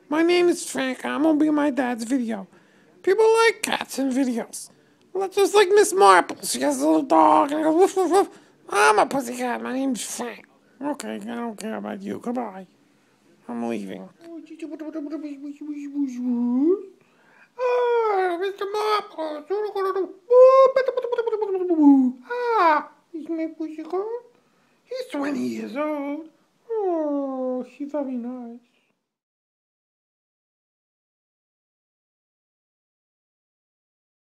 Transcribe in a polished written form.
My name is Frank. I'm gonna be in my dad's video. People like cats in videos. Well, just like Miss Marple. She has a little dog and it goes woof woof woof. I'm a pussycat. My name's Frank. Okay, I don't care about you. Goodbye. I'm leaving. Ah, Mr. Marple. Ah, he's my pussycat. He's 20 years old. Oh, he's very nice.